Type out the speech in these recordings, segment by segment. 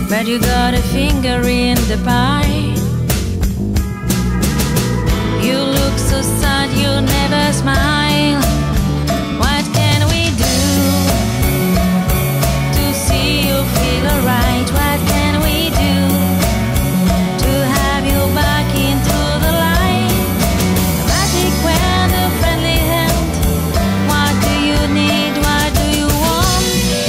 but you got a finger in the pie. You look so sad, you never smile. What can we do to see you feel alright? What can we do to have you back into the light? The magic wand, a friendly hand. What do you need? What do you want?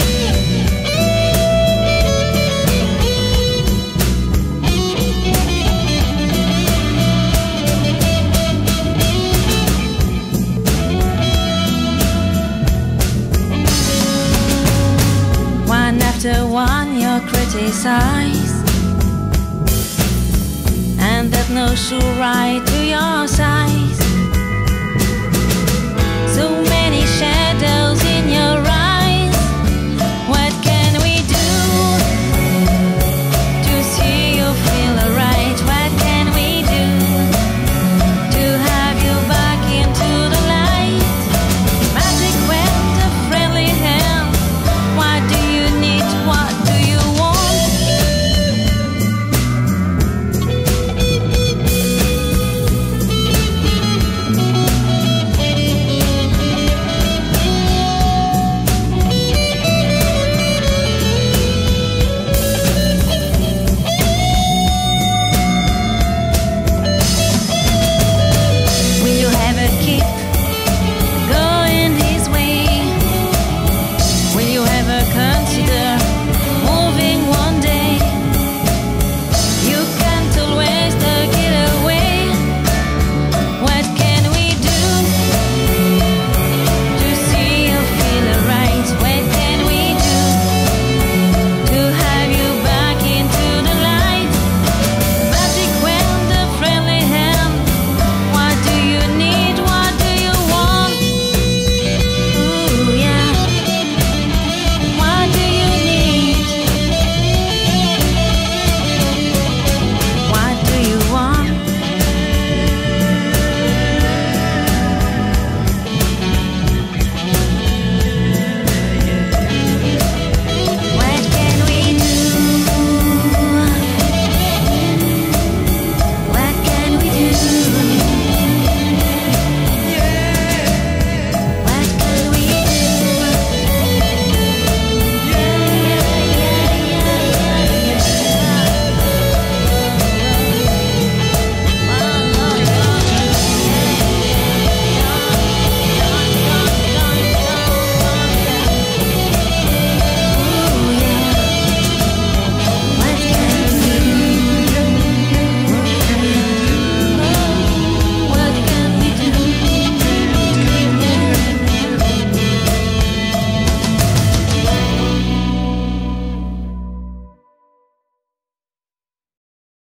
One after one you criticize, and that no shoe right to your size. So many shadows in your eyes.